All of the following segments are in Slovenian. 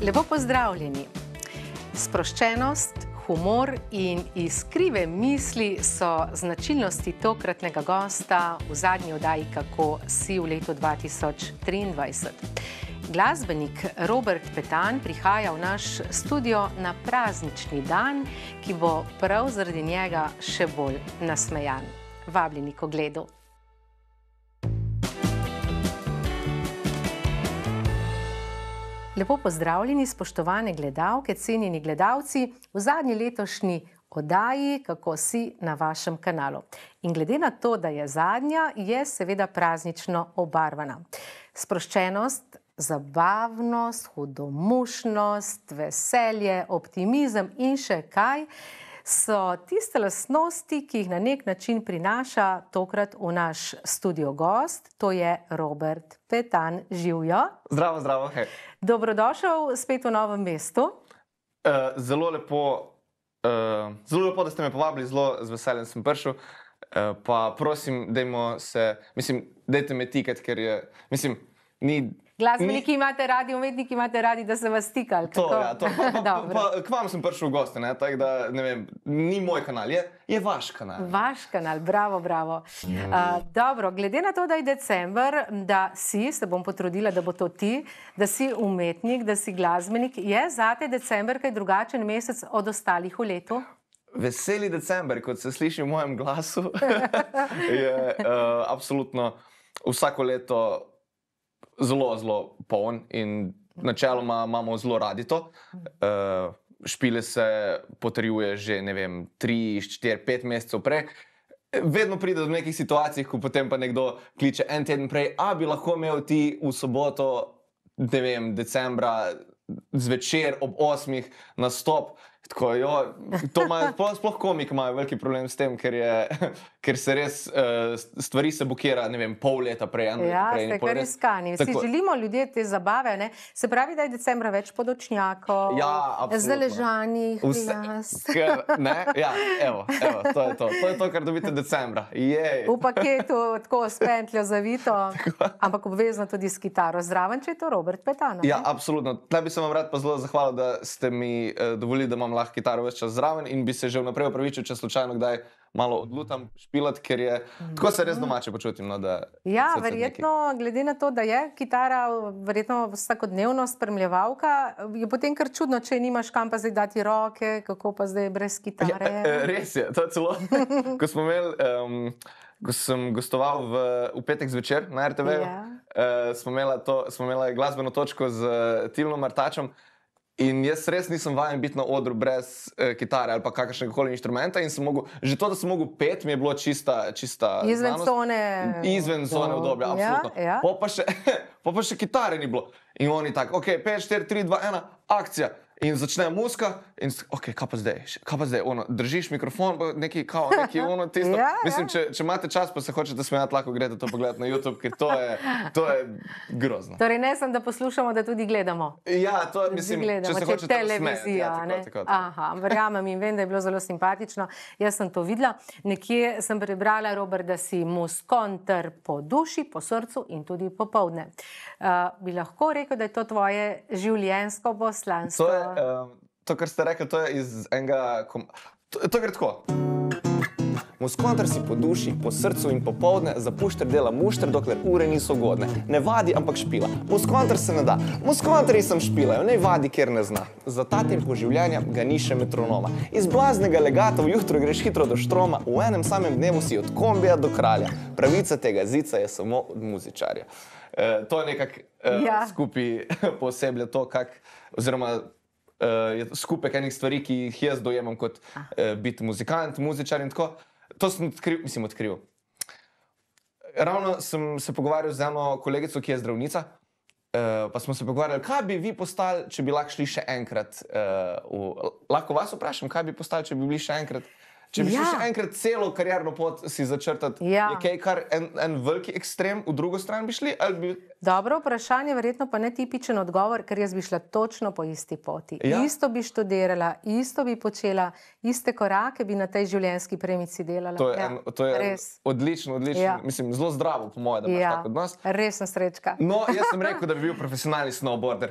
Lepo pozdravljeni. Sproščenost, humor in iskrive misli so značilnosti tokratnega gosta v zadnji oddaji Kako si v letu 2023. Glasbenik Robert Petan prihaja v naš studio na praznični dan, ki bo prav zaradi njega še bolj nasmejan. Vabljeni k ogledu. Lepo pozdravljeni, spoštovane gledalke, cenjeni gledalci, v zadnji letošnji oddaji Kako si na vašem kanalu. In glede na to, da je zadnja, je seveda praznično obarvana. Sproščenost, zabavnost, hudomušnost, veselje, optimizem in še kaj so tiste lastnosti, ki jih na nek način prinaša tokrat v naš studio gost, to je Robert Petan. Živjo. Zdravo, zdravo, hej. Dobrodošel spet v novem mestu. Zelo lepo, da ste me povabili, zelo z veseljem sem prišel. Pa prosim, dajte me tikati, ker je, Glasbeniki imate radi, umetniki imate radi, da se vas tika, ali kako? K vam sem prišel v goste, tako da, ne vem, ni moj kanal, je vaš kanal. Vaš kanal, bravo, bravo. Dobro, glede na to, da je december, da se bom potrudila, da bo to ti, da si umetnik, da si glasbenik, je zate december kaj drugačen mesec od ostalih v letu? Veseli december, kot se sliši v mojem glasu, je absolutno vsako leto zelo, zelo poln in načeloma imamo zelo radi to. Špile se potrjuje že, ne vem, 3, 4, 5 mesecev prej. Vedno pride do nekih situacij, ko potem pa nekdo kliče en teden prej, bi lahko imel ti v soboto, ne vem, decembra zvečer ob 8 nastop. Tako, sploh komik imajo veliki problem s tem, ker se res stvari se blokira, ne vem, pol leta prej. Ja, ste kar iskani. Vsi želimo ljudje te zabave, ne? Se pravi, da je decembra več podočnjakov, zaležanih, jaz. Ja, evo, to je to. To je to, kar dobite decembra. V paketu, tako s pentljo zavito, ampak obvezno tudi s kitaro. Zraven, če je to Robert Petan. Ja, absolutno. Tle bi se vam rad pa zelo zahvalil, da ste mi dovolili, da imam lahko kitaro ves čas zraven in bi se že vnaprej opravičil, če slučajno kdaj malo odlutam špilat, ker je, tako se res domače počutim. Ja, verjetno, glede na to, da je kitara verjetno vsakodnevno spremljevalka, je potem kar čudno, če nimaš kam pa zdaj dati roke, kako pa zdaj brez kitare. Res je, to je celo, ko sem gostoval v petek zvečer na RTV, smo imeli glasbeno točko z Tilnom Martačem. In jaz res nisem vajen biti na odru brez kitare ali pa kakršnega koli inštrumenta in že to, da sem mogel peti, mi je bilo čista izven znanost. Izven zone obdobja, absolutno. Po pa še kitare ni bilo. In oni tako, 5, 4, 3, 2, 1, akcija. In začne muzika in kaj pa zdaj, držiš mikrofon, neki tisto. Mislim, če imate čas, pa se hočete smejati, lahko greste to pogledati na YouTube, ker to je grozno. Torej ne samo, da poslušamo, da tudi gledamo. Ja, to mislim, če se hočete smejati. Aha, verjamem in vem, da je bilo zelo simpatično. Jaz sem to videla. Nekje sem prebrala, Robert, da si muskonter po duši, po srcu in tudi popoldne. Bi lahko rekel, da je to tvoje življenjsko poslanstvo? To, kar ste rekli, to je iz enega... To gre tako. Muskonter si po duši, po srcu in popoldne, zapušter dela mušter, dokler ure niso ugodne. Ne vadi, ampak špila. Muskonter se ne da. Muskonterji sem špilajo, ne vadi, kjer ne zna. Za ta tempo življenja ga ni še metronoma. Iz blaznega legata v jutro greš hitro do štroma, v enem samem dnevu si od kombija do kralja. Pravica tega zica je samo od muzičarja. To je nekako skupaj poseblja to, oziroma je skupek enih stvari, ki jih jaz dojemam kot biti muzikant, muzičar in tako. To sem odkril. Ravno sem se pogovarjal z eno kolegico, ki je zdravnica, pa smo se pogovarjali, kaj bi vi postali, če bi lahko šli še enkrat. Lahko vas vprašam, kaj bi postali, če bi bili še enkrat? Če bi šli še enkrat celo karierno pot si začrtati, je kaj kar en veliki ekstrem, v drugo stran bi šli, ali bi Dobro vprašanje, verjetno pa ne tipičen odgovor, ker jaz bi šla točno po isti poti. Ja. Isto bi študirala, isto bi počela, iste korake bi na tej življenjski premici delala. To je res. odlično, Ja. mislim, zelo zdravo, po moje, da imaš tak odnos. Resna srečka. No, jaz sem rekel, da bi bil profesionalni snowboarder.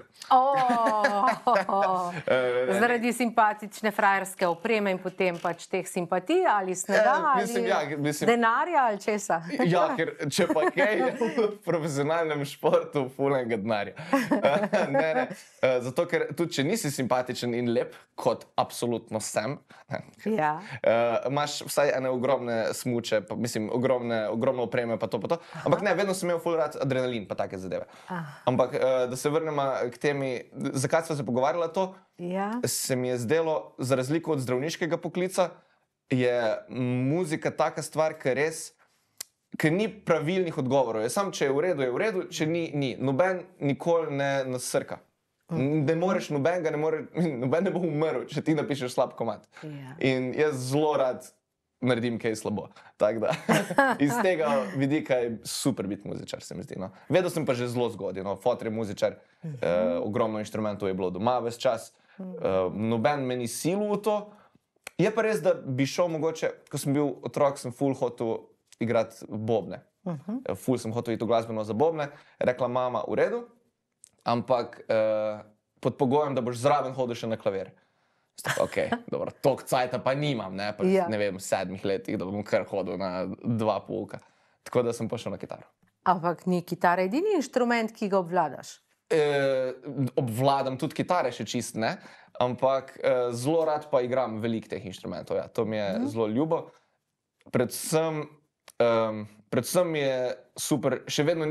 Zaradi simpatične frajerske opreme in potem pač teh simpatij ali snega ali denarja ali česa. Ja, ker če pa kaj je v profesionalnem športu fulenga denarja. Ne. Zato, ker tudi če nisi simpatičen in lep, kot absolutno sem, Ja. Imaš vsaj ene ogromne smuče, pa, mislim, ogromno opreme, pa to. Ampak ne, vedno sem imel ful rad adrenalin, pa take zadeve. Ampak, da se vrnemo k temi, zakaj sva se pogovarjala to, Ja. se mi je zdelo, za razliko od zdravniškega poklica, je muzika taka stvar, ker ni pravilnih odgovorov. Je samo, če je v redu, če ni, ni. Noben nikoli ne nasrka. Ne moreš noben ne bo umrl, če ti napišeš slab komad. Ja. In jaz zelo rad naredim kaj slabo. Tako da, iz tega vidika je super biti muzičar, se mi zdi. No. Vedel sem pa že zelo zgodaj. No. Fotor je muzičar, ogromno inštrumentov je bilo doma ves čas. Noben me ni silil v to. Je pa res, da bi šel mogoče, ko sem bil otrok, sem ful hotel igrati bobne. Ful sem hotel iti v glasbeno za bobne. Rekla mama, v redu, ampak pod pogojem, da boš zraven hodil še na klavir. Ok, dobro, toliko cajta pa nimam, ne, pa ne vem, 7 letih, da bom kar hodil na 2 pouka. Tako da sem pošel na kitaro. Ampak ni kitara edini inštrument, ki ga obvladaš? Obvladam tudi kitare še čist, ne, ampak zelo rad pa igram veliko teh inštrumentov, ja, to mi je zelo ljubo. Predvsem mi je super, še vedno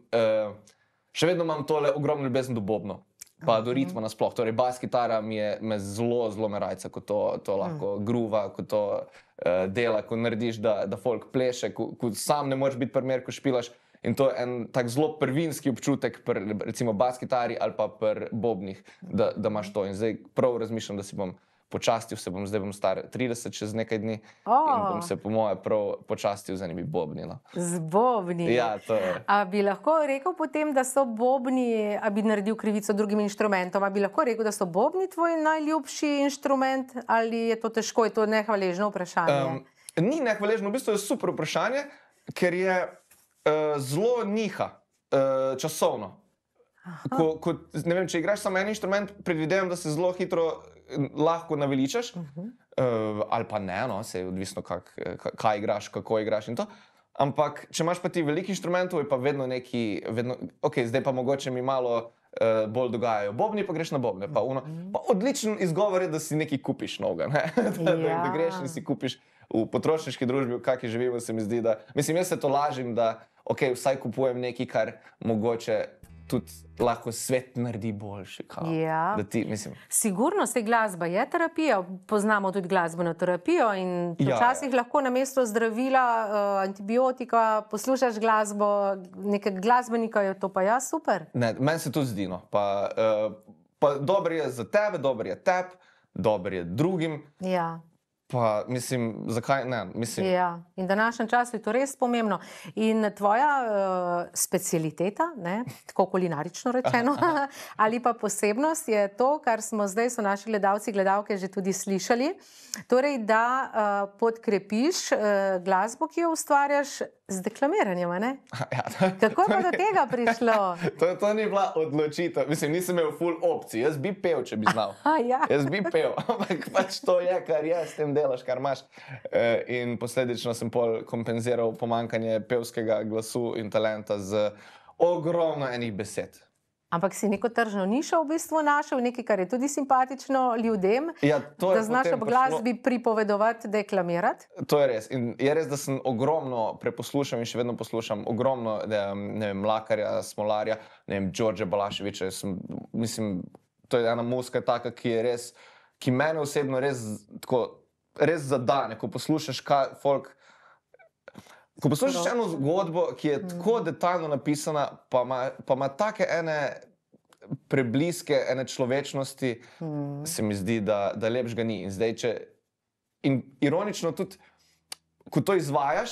imam tole ogromno ljubezen do bobnov, pa do ritma nasploh. Torej, bas kitara me zelo me rajca, ko to lahko gruva, ko to dela, ko narediš, da folk pleše, ko sam ne moreš biti primer, ko špilaš. In to je en tak zelo prvinski občutek pri recimo bas kitari ali pa pri bobnih, da imaš to. In zdaj prav razmišljam, da si bom počastil, zdaj bom star 30 čez nekaj dni in bom se po moje prav počastil z enimi bobni. No. Z bobni? Ja, to je. A bi lahko rekel potem, da so bobni, a bi naredil krivico drugim inštrumentom, a bi lahko rekel, da so bobni tvoj najljubši inštrument, ali je to težko, je to nehvaležno vprašanje? Ni nehvaležno, v bistvu je super vprašanje, ker je zelo niha časovno. Ne vem, če igraš samo en inštrument, predvidevam, da se zelo hitro lahko naveličaš, ali pa ne, no, se je odvisno kaj igraš, kako igraš in to. Ampak, če imaš pa ti veliko inštrumentov, je pa vedno neki, ok, zdaj pa mogoče mi malo bolj dogajajo bobni, pa greš na bobne. Pa odličen izgovor je, da si nekaj kupiš novega, ne? Da greš in si kupiš v potrošniški družbi, v kakšni živimo, se mi zdi, da... Mislim, jaz se to lažim, da ok, vsaj kupujem nekaj, kar mogoče tudi lahko svet naredi boljši. Ja. Da ti, mislim... Sigurno se glasba je terapija, poznamo tudi glasbeno terapijo in včasih lahko namesto zdravila, antibiotika, poslušaš glasbo, nekega glasbenika, je to pa ja super. Ne, meni se to zdi, no. Pa dobro je za tebe, dobro je tebi, dobro je drugim. Ja. Pa, mislim, zakaj ne? Mislim... Ja, in v današnjem času je to res pomembno. In tvoja specialiteta, ne, tako kulinarično rečeno, ali pa posebnost je to, kar smo zdaj, so naši gledalci, gledalke že tudi slišali, torej, da podkrepiš glasbo, ki jo ustvarjaš z deklamiranjem, ne? Ja. Kako pa do tega prišlo? To ni bila odločitev. Mislim, nisem imel ful opcij. Jaz bi pel, če bi znal. Ja. Jaz bi pel, ampak pač to je, kar je, s tem delaš, kar imaš. In posledično sem pol kompenziral pomanjkanje pevskega glasu in talenta z ogromno enih besed. Ampak si neko tržno nišo v bistvu našel, nekaj, kar je tudi simpatično ljudem, ja, da znaš ob glasbi pripovedovati, deklamirati? To je res. In je res, da sem ogromno preposlušal in še vedno poslušam ogromno, ne vem, Mlakarja, Smolarja, ne vem, Đorđa Balaševića. Mislim, to je ena muzika taka, ki je res, ki mene osebno res tako, res zadane, ko poslušaš folk. Ko poslušaš eno zgodbo, ki je tako detaljno napisana, pa ima take ene prebliske, ene človečnosti, se mi zdi, da lepšega ni. In zdaj, in ironično tudi, ko to izvajaš,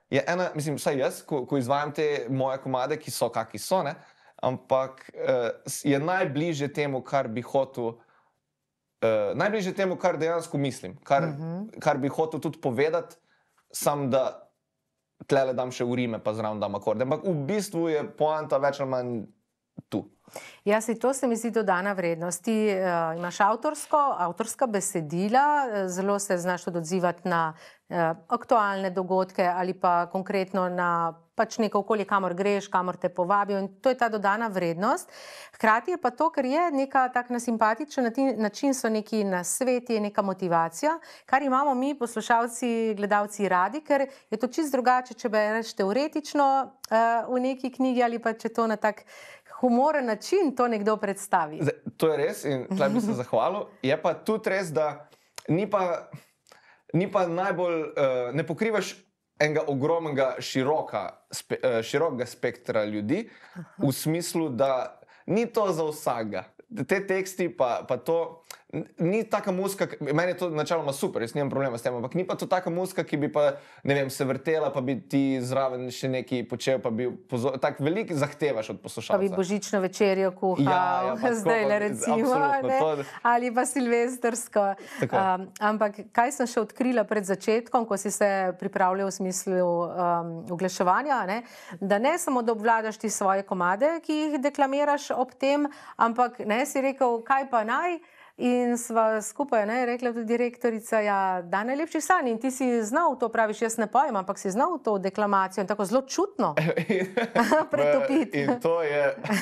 je ena, mislim, vsaj jaz, ko izvajam te moje komade, ki so, kaki so, ne, ampak je najbližje temu, kar bi hotel, najbližje temu, kar dejansko mislim, kar bi hotel tudi povedati, sam da tlele dam še urime, pa zraven dam akorde. Ampak v bistvu je poanta več ali manj tu. Ja, to se mi zdi dodana vrednost. Ti imaš avtorska besedila, zelo se znaš tudi odzivati na aktualne dogodke ali pa konkretno na pač neko okolje, kamor greš, kamor te povabijo, in to je ta dodana vrednost. Hkrati je pa to, ker je neka tak na simpatičen način, so neki nasveti, neka motivacija, kar imamo mi, poslušalci, gledalci radi, ker je to čisto drugače, če bereš teoretično v neki knjigi ali pa če to na tak humoren način to nekdo predstavi. Zdaj, to je res in tle bi se zahvalil. Je pa tudi res, da ni pa najbolj, ne pokrivaš enega ogromnega širokega spektra ljudi, v smislu, da ni to za vsakega. Te teksti pa to, ni taka muzika, meni je to načeloma super, jaz nimam problema s tem, ampak ni pa to taka muzika, ki bi pa, ne vem, se vrtela, pa bi ti zraven še nekaj počel, pa bi tak velik zahtevaš od poslušalca. Pa bi božično večerjo kuhal, zdajle recimo, ali pa silvestrsko. Ampak kaj sem še odkrila pred začetkom, ko si se pripravljal v smislu uglaševanja, da ne samo da obvladaš ti svoje komade, ki jih deklamiraš ob tem, ampak si rekel, kaj pa naj, in sva skupaj rekla tudi direktorica, da najlepših sanj, in ti si znal to, praviš, jaz ne pojem, ampak si znal to deklamacijo in tako zelo čutno pretopiti. In to je,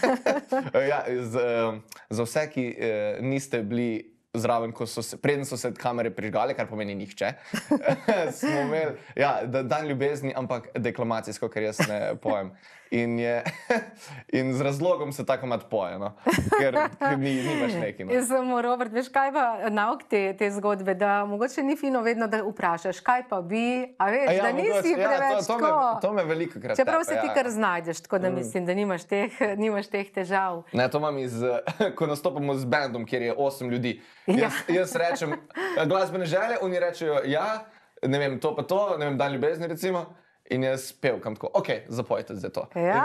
za vse, ki niste bili zraven, preden so se kamere prižgale, kar pomeni nihče, smo imeli, dan ljubezni, ampak deklamacijsko, ker jaz ne pojem. In z razlogom se tako mat poje, ker ni več neki. Jaz sem, Robert, veš, kaj pa nauk te zgodbe, da mogoče ni fino vedno, da vprašaš, kaj pa bi, a veš, da nisi preveč tako. To me veliko krat čeprav se ti kar znajdeš, tako da mislim, da nimaš teh težav. Ne, to imam ko nastopamo z bandom, kjer je 8 ljudi. Jaz rečem glasbene želje, oni rečejo ne vem, to pa to, ne vem, dan ljubezni recimo. In jaz pevkam tako, zapojte zdaj to.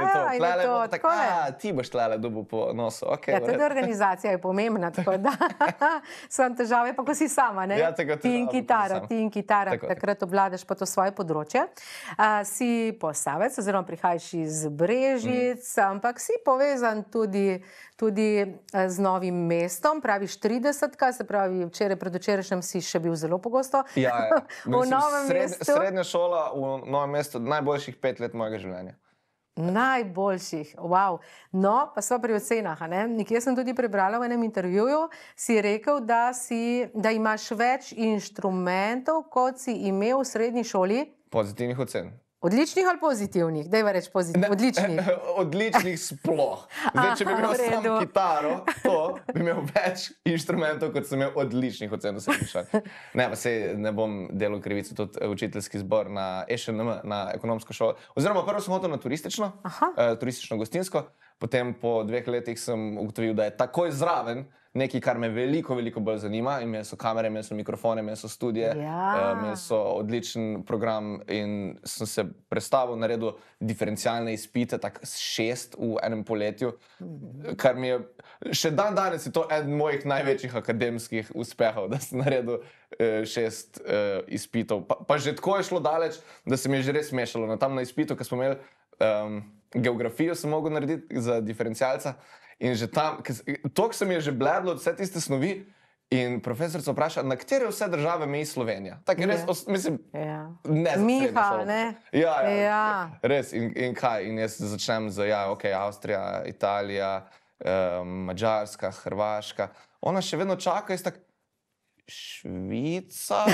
Ti boš tlele dobil po nosu. Tudi organizacija je pomembna, tako da sem težave, pa ko si sama, ne? Ti in kitara, takrat obvladaš pa to svoje področje. Si Posavec, oziroma prihajaš iz Brežic, ampak si povezan tudi z Novim mestom, praviš 30-ka, se pravi, predvčerajšnjem si še bil zelo pogosto v Novem mestu. Srednja šola v Novem mestu, najboljših 5 let mojega življenja. Najboljših, wow. No, pa sva pri ocenah, nekje sem tudi prebrala v enem intervjuju, si rekel, da imaš več inštrumentov, kot si imel v srednji šoli. Pozitivnih ocen. Odličnih ali pozitivnih? Dajva reči pozitivnih. Odličnih. Odličnih sploh. Zdaj, če bi imel samo kitaro, bi imel več inštrumentov, kot sem imel odličnih ocen v srednji šoli. Ne, pa sej ne bom delal krivice, tudi učiteljski zbor na EŠNM, na ekonomsko šolo. Oziroma, prvo sem hotel na turistično-gostinsko, potem po 2 letih sem ugotovil, da je takoj zraven nekaj, kar me veliko bolj zanima. Imeli so kamere, imeli so mikrofone, imeli so studije, imeli so odličen program in sem se prestavil, naredil diferencialne izpite, tako 6 v enem poletju, kar mi je, še danes je to eden mojih največjih akademskih uspehov, da sem naredil 6 izpitov. Pa že tako je šlo daleč, da se mi je že res mešalo. Tam na izpitu, ko smo imeli geografijo, sem mogel narediti za diferencialca. In že tam, toliko se mi je že bledlo od vse tiste snovi in profesorica vpraša, na katere vse države meji Slovenija. Tako je res, mislim, ne za Miha, ne? Res, in kaj? In jaz začnem z, Avstrija, Italija, Madžarska, Hrvaška. Ona še vedno čaka, jaz tako, Švica?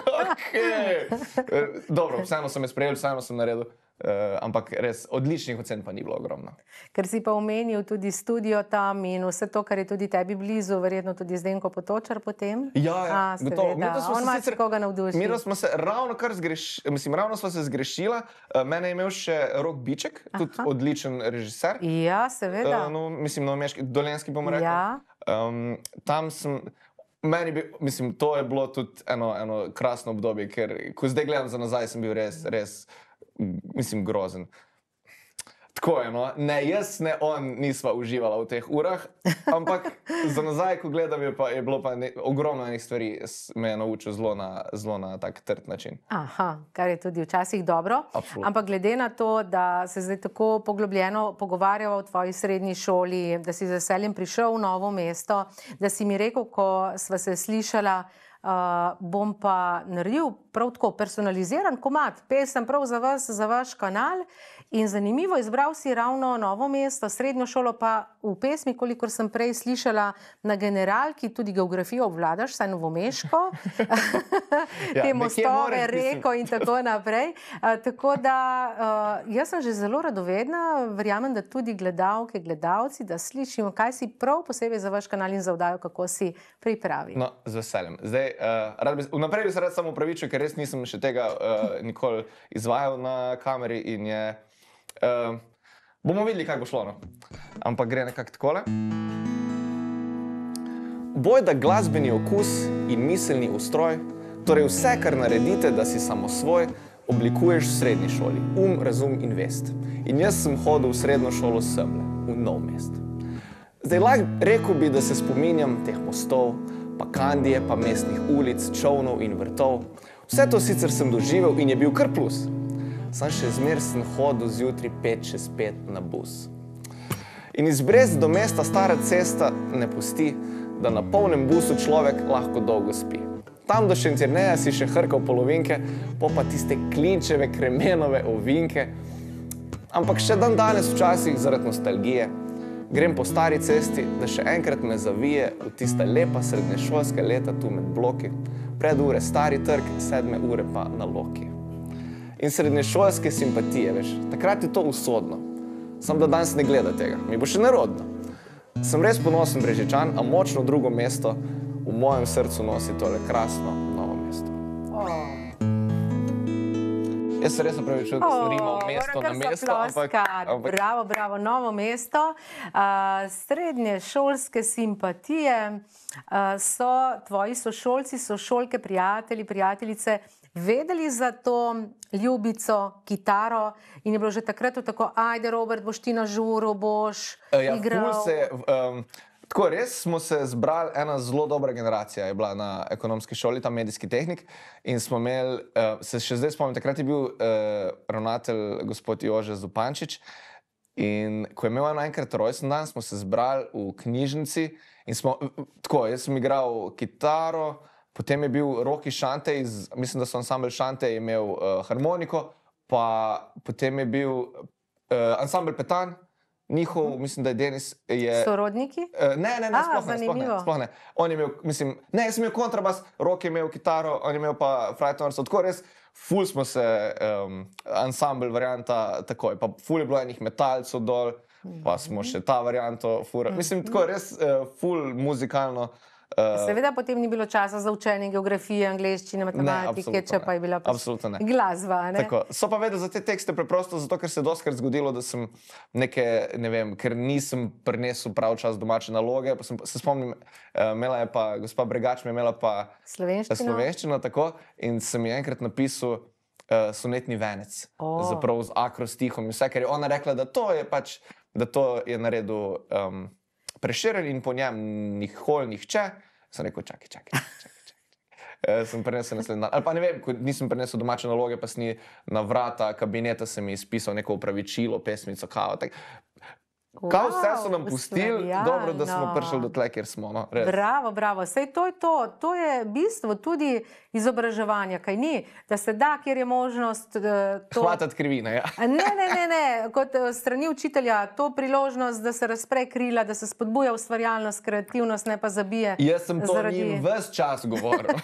Dobro, vseeno sem je sprejel, vseeno sem naredil. Ampak res odličnih ocen pa ni bilo ogromno. Ker si pa omenil tudi studio tam in vse to, kar je tudi tebi blizu, verjetno tudi Zdenko Potočar potem? Ja, gotovo. On marsikoga navduši. Mi smo se ravno sva se zgrešila. Mene je imel še Rok Biček, tudi odličen režiser. Ja, seveda. Mislim, novomeški, dolenjski bom rekel. Tam sem... to je bilo tudi eno krasno obdobje, ker ko zdaj gledam za nazaj, sem bil res mislim, grozen. Tako je, no. Ne jaz, ne on nisva uživala v teh urah, ampak za nazaj, ko gledam, je bilo pa ogromno enih stvari, me je naučil zelo na tak trd način. Aha, kar je tudi včasih dobro. Absolutno. Ampak glede na to, da se zdaj tako poglobljeno pogovarjava o tvoji srednji šoli, da si z veseljem prišel v Novo mesto, da si mi rekel, ko sva se slišala, bom pa naredil prav tako personaliziran komad, pesem prav za vas, za vaš kanal. In zanimivo, izbral si ravno Novo mesto, srednjo šolo pa v pesmi, kolikor sem prej slišala, na generalki, tudi geografijo obvladaš, saj novomeško, te mostove, reko in tako naprej. Tako da jaz sem že zelo radovedna, verjamem, da tudi gledalke, gledalci, da slišimo, kaj si prav posebej za vaš kanal in za oddajo, kako si pripravi. No, z veseljem. Zdaj, vnaprej bi se rad samo opravičil, ker res nisem še tega nikoli izvajal na kameri in je... bomo videli, kaj bo šlo, no. Ampak gre nekako takole. Bojda glasbeni okus in miselni ustroj, torej vse, kar naredite, da si samosvoj, oblikuješ v srednji šoli. Razum in vest. In jaz sem hodil v srednjo šolo semle, v Novo mesto. Zdaj, lahko rekel bi, da se spominjam teh mostov, pa Kandije, pa mestnih ulic, čolnov in vrtov. Vse to sicer sem doživel in je bil kar plus. Sam še zmer sem hodil zjutraj 5:05 na bus. In iz Brezj do mesta stara cesta ne pusti, da na polnem busu človek lahko dolgo spi. Tam do Šentjerneja si še hrkal polovinke, pa tiste klinčeve kremenove ovinke. Ampak še dan danes včasih zaradi nostalgije grem po stari cesti, da še enkrat me zavije v tista lepa srednješolska leta tu med bloki, pred ure Stari trg, 7 ure pa na Loki. In srednješolske simpatije, veš, takrat je to usodno. Sam da danes ne gleda tega, mi bo še nerodno. Sem res ponosen Brežičan, a močno drugo mesto v mojem srcu nosi tole krasno Novo mesto. Jaz se res opravičujem, da sem rimal mesto na mesto, ampak... Bravo, bravo, Novo mesto. Srednješolske simpatije so tvoji sošolci, sošolke, prijatelji, prijateljice vedeli za to ljubico, kitaro in je bilo že takrat tako, ajde Robert, boš ti na žuru, boš igral. Tako, res smo se zbrali, ena zelo dobra generacija je bila na ekonomski šoli, tam medijski tehnik, in smo imeli, se še zdaj spomnim, takrat je bil ravnatelj gospod Jože Zupančič, in ko je imel enkrat rojsten dan, smo se zbrali v knjižnici in smo, tako, jaz sem igral kitaro, potem je bil Roki Šantej, mislim, da so ansambel Šantej imel harmoniko, pa potem je bil ansambel Petan, njihov, mislim, da je Denis... Sorodniki? Ne, sploh ne. On je imel, mislim, ne, jaz sem imel kontrabas, Roki je imel kitaro, on je imel pa frajtonarstvo, tako res, ful smo se ansambel varianta takoj, pa ful je bilo enih metalcev dol, pa smo še ta varianto fura. Mislim, tako res ful muzikalno. Seveda potem ni bilo časa za učenje geografije, angleščine, matematike, če pa je bila glasba, ne? Tako, so pa vedeli za te tekste preprosto, zato ker se je dostikrat zgodilo, da sem neke, ne vem, ker nisem prinesel prav čas domače naloge, pa se spomnim, imela je pa, gospa Bregač mi je imela pa slovenščino, tako, in sem ji enkrat napisal sonetni venec, zaprav z akrostihom in vse, ker je ona rekla, da to je pač, da to je naredil Prešeren in po njem nikoli nihče. Sem rekel, čakaj. Sem prinesel naslednji dan. Ali pa ne vem, ko nisem prinesel domače naloge, pa sem na vrata kabineta sem mi izpisal neko opravičilo, pesmico, kao. Kao vse so nam pustili, dobro, da smo prišli do tle, kjer smo. Bravo, bravo. Sej to je to. To je bistvo tudi izobraževanja, kaj ni, da se da, kjer je možnost hvatati krivine, ja. Ne, kot strani učitelja, to priložnost, da se razpre krila, da se spodbuja ustvarjalnost, kreativnost, ne pa zabije. Jaz sem to njim ves čas govoril.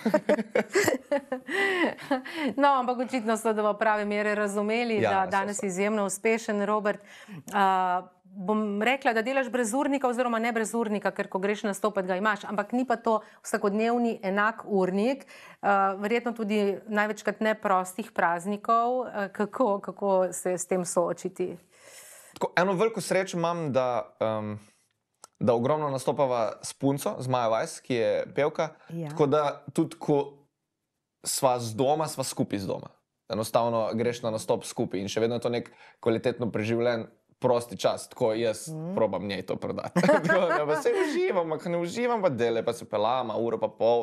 No, ampak očitno so, da v pravi mere razumeli, da danes je izjemno uspešen, Robert. Bom rekla, da delaš brez urnika oziroma ne brez urnika, ker ko greš nastopati ga imaš, ampak ni pa to vsakodnevni enak urnik, verjetno tudi največkrat neprostih praznikov. Kako se s tem soočiti? Eno veliko srečo imam, da ogromno nastopava s punco, z Majo Vajs, ki je pevka, tako da tudi ko sva z doma, sva skupaj z doma. enostavno greš na nastop skupaj in še vedno je to nek kvalitetno preživljen prosti čas, tako jaz probam njej to prodati. Tako, da pa se uživam, ko ne uživam, pa dele, pa se pelama, uro pa pol,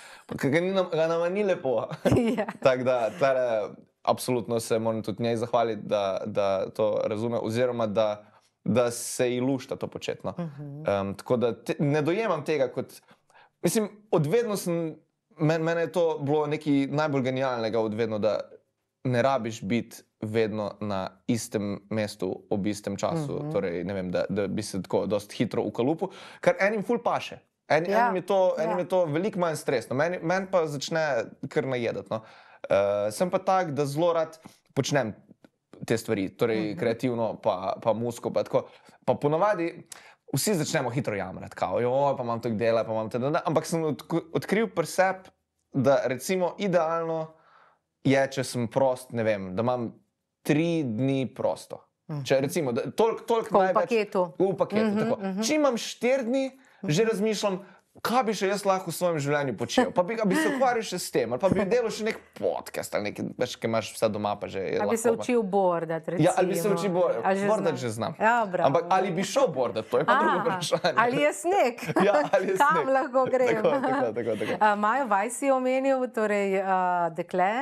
ga nama ni lepo. Tako da, tle, absolutno se moram tudi njej zahvaliti, da to razume, oziroma da se ji lušta to početno. Tako da ne dojemam tega kot, mislim, odvedno sem, mene je to bilo nekaj najbolj genialnega odvedno, da ne rabiš biti vedno na istem mestu ob istem času, torej ne vem, da bi se tako dosti hitro ukalupu, kar enim ful paše. Enim je to veliko manj stresno, meni pa začne kar najedati, no. Sem pa tak, da zelo rad počnem te stvari, torej kreativno, pa musko, pa tako, pa ponavadi vsi začnemo hitro jamrati, kao, pa imam tako dela, pa imam tako, ampak sem odkril pri sebi, da recimo idealno je, če sem prost, ne vem, da imam 3 dni prosto. Če recimo, toliko največ... V paketu, tako. Če imam 4 dni, že razmišljam, kaj bi še jaz lahko v svojem življenju počel, pa bi se ukvarjal še s tem, ali pa bi delal še nek podcast, ali nekaj, veš, ki imaš vse doma, pa že je lahko. Ali bi se učil bordat, recimo. Ja, ali bi se učil bordat, že znam. Ampak ali bi šel bordat, to je pa drugo vprašanje. Ali je sneg? Ja, ali je sneg. Kam lahko grem? Tako. Majo Vajs si omenil, torej dekle,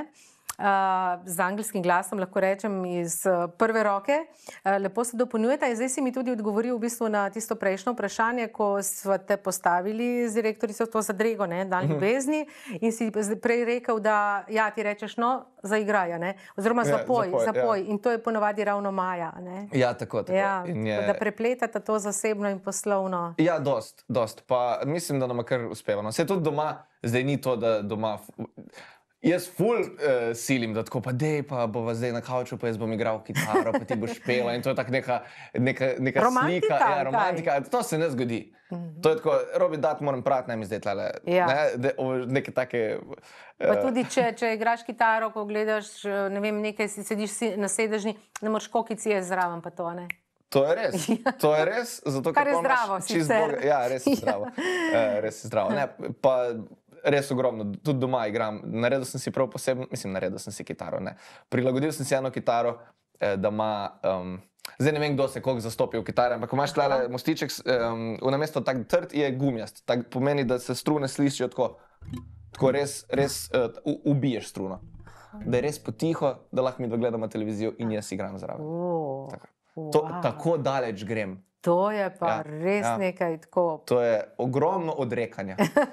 z angelskim glasom, lahko rečem, iz prve roke. Lepo se dopolnjujete. Zdaj si mi tudi odgovoril v bistvu na tisto prejšnjo vprašanje, ko smo te postavili z direktorico to zadrego, ne, Dan ljubezni, in si prej rekel, da ja, ti rečeš, no, zaigraj, ne, oziroma zapoj. Ja. In to je ponovadi ravno Maja, ne. Ja, tako. Ja, da prepletata to zasebno in poslovno. Ja, dost. Pa mislim, da nam kar uspeva. No, vse tudi doma, zdaj ni to, da doma... Jaz ful silim, da tako, pa dej, pa bova zdaj na kauču, pa jaz bom igral kitaro, pa ti boš pela in to je tako neka romantika, slika. Ja, romantika. To se ne zgodi. To je tako, Robi, dat moram prati, ne mi zdaj tlele. Neke take... Pa tudi, če igraš kitaro, ko gledaš, ne vem, nekaj, si sediš na sedežni, ne moraš kokici je zraven, pa to, ne? To je res. Zato, kar je zdravo, sicer. Ja, res je zdravo. Res je zdravo. Ne, pa... Res ogromno, tudi doma igram. Naredil sem si prav posebno, naredil sem si kitaro, ne. Prilagodil sem si eno kitaro, da ima, zdaj ne vem, kdo se koliko zastopi v kitare, ampak ko imaš tlele mostiček, v namesto tak trd je gumijast. Tak pomeni, da se strune slišijo tako res ubiješ struno. Da je res potiho, da lahko mi dogledamo televizijo in jaz igram zraven. Tako daleč grem. To je pa res nekaj tako... To je ogromno odrekanja.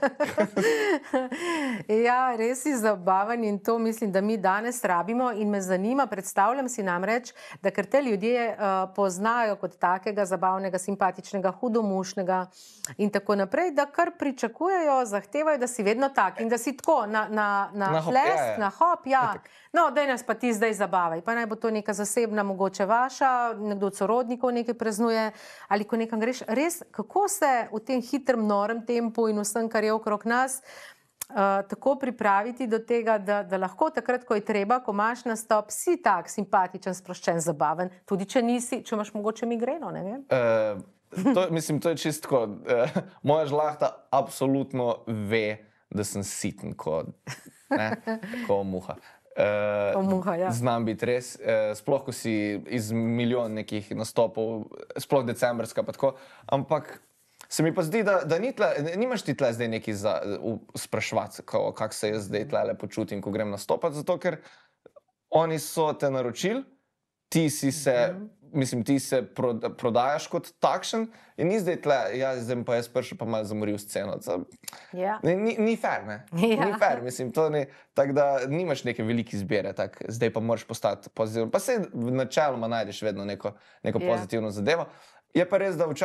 Ja, res je zabaven in to mislim, da mi danes rabimo in me zanima, predstavljam si namreč, da ker te ljudje poznajo kot takega zabavnega, simpatičnega, hudomušnega in tako naprej, da kar pričakujejo, zahtevajo, da si vedno tak in da si tako na flesk, na hop, ja. No, daj nas pa ti zdaj zabavaj, pa naj bo to neka zasebna, mogoče vaša, nekdo od sorodnikov nekaj praznuje, ali ko nekam greš, res, kako se v tem hitrem, norem tempu in vsem, kar je okrog nas, tako pripraviti do tega, da lahko takrat, ko je treba, ko imaš nastop, si tak simpatičen, sproščen, zabaven, tudi če nisi, če imaš mogoče migreno, ne vem? To je čistko, moja žlahta absolutno ve, da sem siten kot muha. Znam biti res, sploh ko si iz milijon nekih nastopov, sploh decembrska pa tako, ampak se mi pa zdi, da nimaš ti tle zdaj nekaj za spraševati, kak se jaz zdaj tle počutim, ko grem nastopati, zato ker oni so te naročili, ti se prodajaš kot takšen in ni zdaj tle, zdaj pa jaz prišel pa malo zamoril sceno. Ni fair, ne? Ni fair, to ni, tako da nimaš neke velike izbire, zdaj pa moraš postati pozitivno. Pa se načeloma najdeš vedno neko pozitivno zadevo. Je pa res, da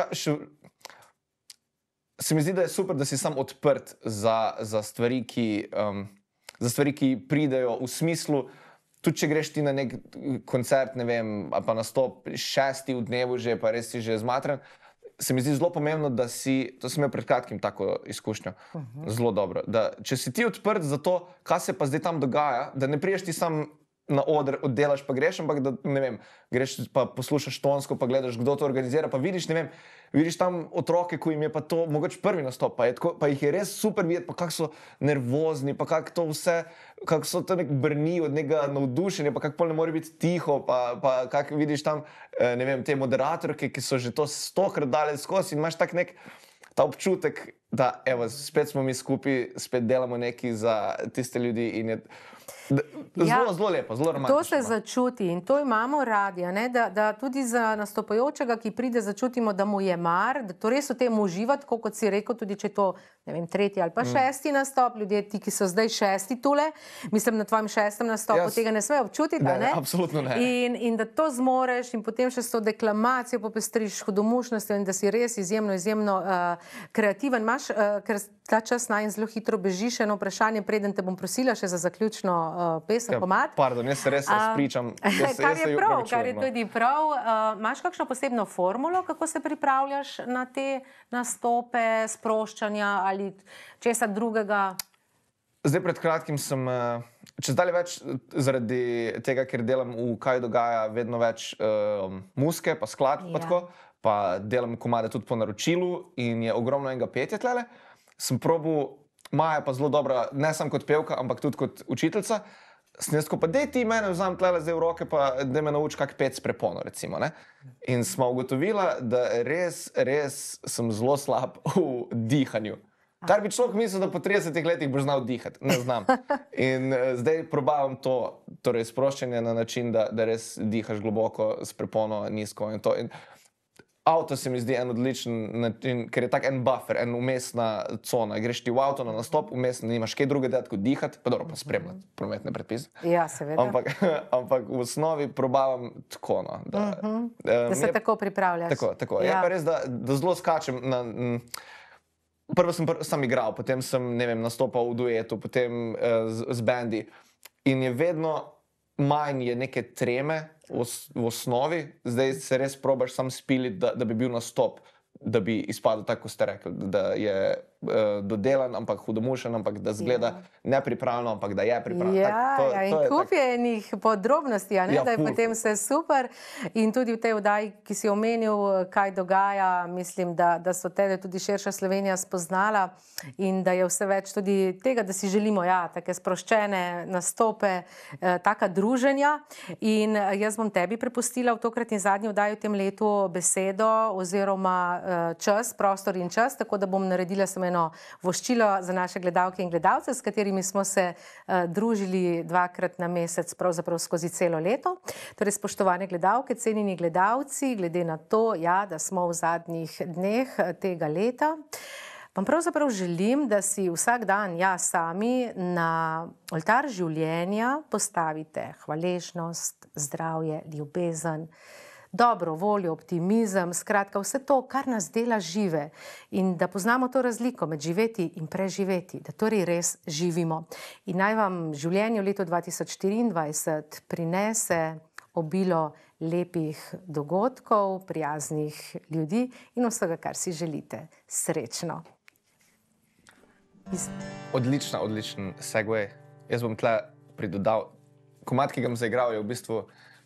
se mi zdi, da je super, da si sam odprt za stvari, ki pridejo v smislu. Tudi če greš ti na nek koncert, ne vem, ali pa nastop 6. v dnevu že, pa res si že zmatran, se mi zdi zelo pomembno, da si, to sem imel pred kratkim tako izkušnjo, zelo dobro, da če si ti odprt za to, kaj se pa zdaj tam dogaja, da ne priješ ti sam na oder oddelaš, pa greš, ampak da, ne vem, greš pa poslušaš tonsko, pa gledaš, kdo to organizira, pa vidiš, ne vem, vidiš tam otroke, ko jim je pa to mogoče prvi nastop, pa jih je res super videti, pa kako so nervozni, pa kako to vse, kako so to nek brni od nekega navdušenja, pa kako pol ne more biti tiho, pa kako vidiš tam, ne vem, te moderatorke, ki so že to 100-krat dali skozi in imaš tak nek ta občutek, da evo, spet smo mi skupaj, spet delamo nekaj za tiste ljudi in je zelo lepo, zelo romantično. To se začuti in to imamo radi, da tudi za nastopajočega, ki pride, začutimo, da mu je mar, da to res v tem uživa, tako kot si rekel, tudi če je to, ne vem, 3. ali pa 6. nastop, ljudje, ti, ki so zdaj 6. tule, mislim, na tvojem 6. nastopu tega ne smejo občutiti, ne? Absolutno ne. In da to zmoreš in potem še s to deklamacijo popestriš hudomušnostjo in da si res izjemno kreativen. Imaš, ker ta čas naj zelo hitro beži, še eno vprašanje, preden te bom prosila še za zaključno pesem, komad. Pardon, jaz se res razpričam. Kar je prav, kar je tudi prav. Imaš kakšno posebno formulo, kako se pripravljaš na te nastope, sproščanja ali česa drugega? Zdaj pred kratkim sem, če zdaj več zaradi tega, ker delam v Kaj dogaja vedno več muske, pa skladb pa tako, pa delam komade tudi po naročilu in je ogromno enega petja tlele, sem probal. Maja pa zelo dobra, ne samo kot pevka, ampak tudi kot učiteljica. Sem jaz tako, pa dej ti mene vzam tlele zdaj v roke, pa dej me nauči kak pet s prepono, recimo, ne. In smo ugotovila, da res sem zelo slab v dihanju. Kar bi človek mislil, da po 30 letih boš znal dihati. Ne znam. In zdaj probavam to, torej sproščanje na način, da res dihaš globoko s prepono nizko in to. Avto se mi zdi en odličen način, ker je tak en buffer, en umestna cona. Greš ti v avto na nastop, vmes nimaš kaj druge delati kot dihati, pa dobro, pa spremljati prometne predpise. Ja, seveda. Ampak v osnovi probavam tako, no. Da se tako pripravljaš. Tako. Je pa res, da zelo skačem na... Prvo sem sam igral, potem sem, ne vem, nastopal v duetu, potem z bandi. In je vedno manj je neke treme v osnovi, zdaj se res probaš sam spiliti, da bi bil nastop, da bi izpadel tako, kot ste rekli, da je dodelan, ampak hudomušen, ampak da zgleda nepripravljeno, ampak da je pripravljeno. In kup je enih podrobnosti, da je potem vse super. In tudi v tej oddaji, ki si omenil, Kaj dogaja, mislim, da so tebe tudi širša Slovenija spoznala in da je vse več tudi tega, da si želimo, take sproščene nastope, taka druženja. In jaz bom tebi prepustila v tokratni zadnji oddaji v tem letu besedo oziroma čas, prostor in čas, tako da bom naredila samo eno voščilo za naše gledalke in gledalce, s katerimi smo se družili 2-krat na mesec, pravzaprav skozi celo leto. Torej, spoštovane gledalke, cenjeni gledalci, glede na to, da smo v zadnjih dneh tega leta, vam pravzaprav želim, da si vsak dan, sami na oltar življenja postavite hvaležnost, zdravje, ljubezen, dobro voljo, optimizem, skratka vse to, kar nas dela žive in da poznamo to razliko med živeti in preživeti, da torej res živimo. In naj vam življenje v letu 2024 prinese obilo lepih dogodkov, prijaznih ljudi in vsega, kar si želite. Srečno! Odličen segway. Jaz bom tle pridodal. Komad, ki ga bom zaigral, je v bistvu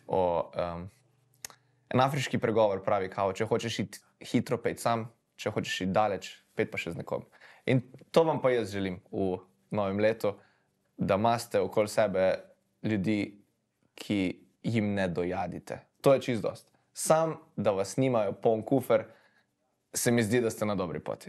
en afriški pregovor, pravi kao, če hočeš iti hitro, pejt sam, če hočeš iti daleč, pejt pa še z nekom. In to vam pa jaz želim v novem letu, da imate okoli sebe ljudi, ki jim ne dojadite. To je čisto dost. Sam, da vas nimajo poln kufer, se mi zdi, da ste na dobri poti.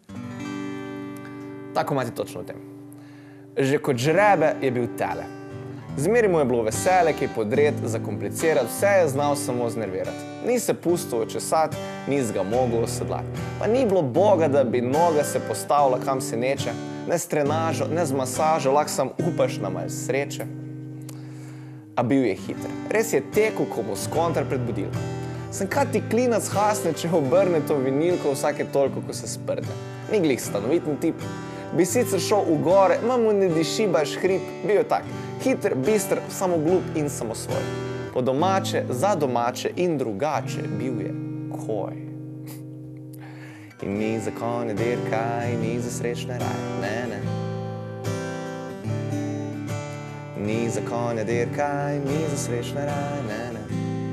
Tako imate točno v tem. Že kot žrebe je bil tele. Zmeri mu je bilo vesele, kaj podred, zakomplicirati, vse je znal samo znervirati. Ni se pustil očesati, ni ga mogel osedlati. Pa ni bilo Boga, da bi noga se postavila, kam se neče, ne s trenažo, ne z masažo, lahko sam upaš na malo sreče. A bil je hiter. Res je tekel, ko mu skontra pred budilko. Sem kaj ti klinac hasne, če obrne to vinilko vsake toliko, ko se sprdne. Ni glih stanovitni tip. Bi sicer šel v gore, mu ne diši baš hrib, bil je tak. Hiter, bistr, samo glup in samo svoj. Po domače, za domače in drugače bil je koj. In ni za konje dirka, in ni za srečne raje, ne. Ni za konja dirka in ni za srečne raj, ne, ne.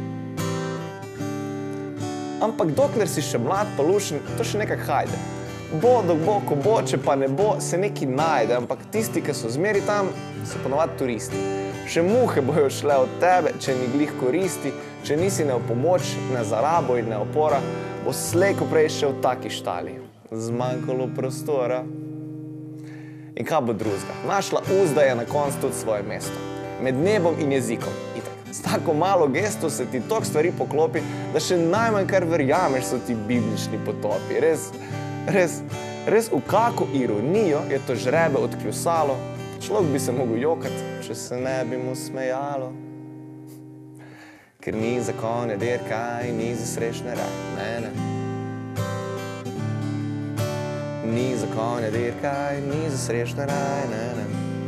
Ampak dokler si še mlad pa lušen, to še nekak hajde. Bo, dok bo, ko bo, če pa ne bo, se neki najde, ampak tisti, ki so zmeri tam, so ponovadi turisti. Še muhe bojo šle od tebe, če ni glih koristi, če nisi ne v pomoč, ne za rabo in ne opora, bo slej ko prej še v taki štali. Zmanjkalo prostora. In kaj bo drugega? Našla uzda je na koncu tudi svoje mesto. Med nebom in jezikom. Itak. S tako malo gesto se ti toliko stvari poklopi, da še najmanj kar verjameš so ti biblični potopi. Res, v kako ironijo je to žrebe odkljusalo, človek bi se mogel jokati, če se ne bi mu smejalo. Ker ni za konja dirka in ni za srečne raj, ne, ne. Ni za konja dirka in ni za srečne raj, ne, ne.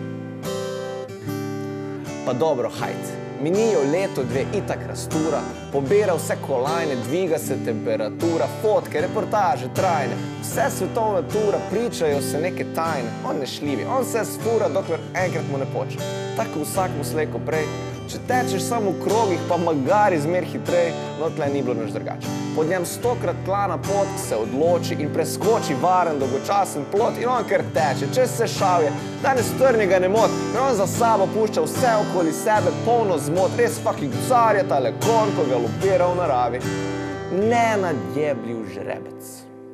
Pa dobro, hajt. Minijo leto, dve, itak rastura, pobira vse kolajne, dviga se temperatura, fotke, reportaže, trajne, vse svetovna tura, pričajo se neke tajne, on nešljivi, on se sfura, dokler enkrat mu ne poče. Tako vsak mu slej ko prej, če tečeš samo v krogih, pa magari zmer hitrej, no tle ni bilo nič drugače. Pod njem 100-krat tlana pot se odloči in preskoči varen, dolgočasen plot in on kar teče, čez se šavje, danes strnjega ne mot, in on za sabo pušča vse okoli sebe, polno zmot, res fucking carja tale kon, ko galopira v naravi. Nenadjebljiv žrebec.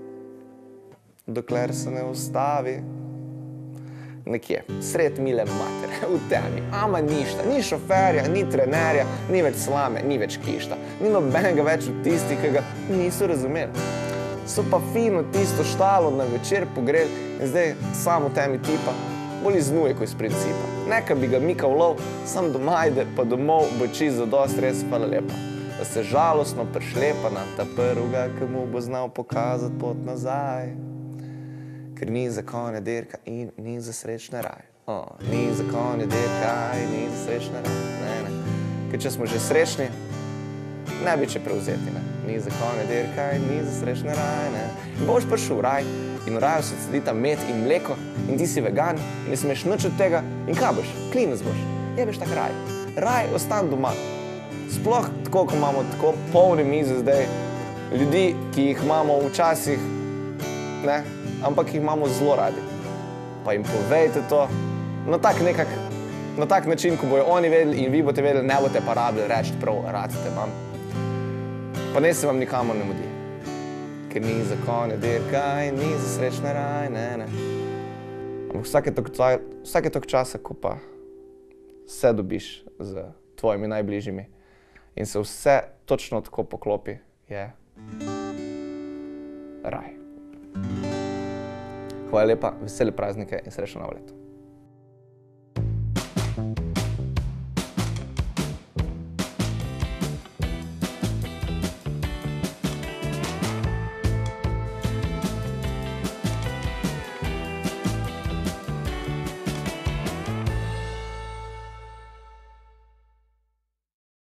Dokler se ne ustavi nekje, sred mile matere, v temi, ama ništa, ni šoferja, ni trenerja, ni več slame, ni več kišta, ni nobenega več od tistih, ki ga niso razumeli. So pa fino tisto štalo na večer pogreli in zdaj samo v temi tipa, bolj iznuje, ko iz principa. Neka bi ga mikal lov, sam doma ide, pa domov bo čisto zadost, res hvala lepa. Da se žalostno prišlepa na ta prvega, ki mu bo znal pokazati pot nazaj. Ker ni za konja dirka in ni za srečne raj. Ni za konja dirka in ni za srečne raj. Ne, ne. Ker če smo že srečni, ne bi če prevzeti, ne. Ni za konja dirka in ni za srečne raj, ne. In boš prišel v raj in v raju se cedita med in mleko in ti si vegan in ne smeš nič od tega in kaj boš? Klinec boš. Jebeš tak raj. Raj ostan doma. Sploh tako, ko imamo tako polne mize zdaj, ljudi, ki jih imamo včasih, ne, ampak jih imamo zelo radi. Pa jim povejte to, na tak način, ko bojo oni vedeli in vi boste vedeli, ne boste pa rabili reči prav, rad te imam. Pa ne se vam nikamor ne mudi. Ker ni za konja dirka in ni za srečne raj, ne, ne. Ampak vsake toliko časa, ko pa se dobiš z tvojimi najbližjimi in se vse točno tako poklopi, je raj. Hvala lepa, vesele praznike in srečno novo leto.